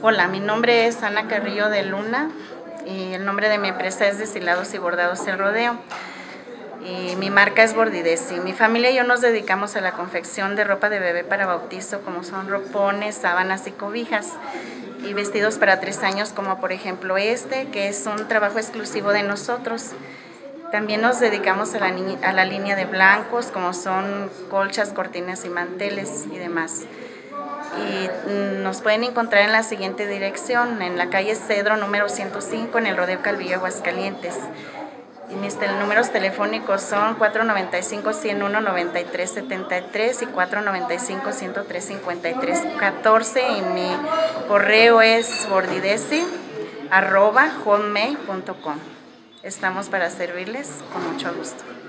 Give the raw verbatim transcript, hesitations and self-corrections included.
Hola, mi nombre es Ana Carrillo de Luna y el nombre de mi empresa es Deshilados y Bordados El Rodeo. Y mi marca es Bordidesi. Mi familia y yo nos dedicamos a la confección de ropa de bebé para bautizo, como son ropones, sábanas y cobijas, y vestidos para tres años, como por ejemplo este, que es un trabajo exclusivo de nosotros. También nos dedicamos a la, a la línea de blancos, como son colchas, cortinas y manteles y demás. Y nos pueden encontrar en la siguiente dirección, en la calle Cedro número ciento cinco, en el Rodeo Calvillo, Aguascalientes. Y mis números telefónicos son cuatro nueve cinco, uno uno, nueve tres siete tres y cuatro nueve cinco, uno tres cinco tres uno cuatro, y mi correo es bordidesi arroba hotmail punto com. Estamos para servirles con mucho gusto.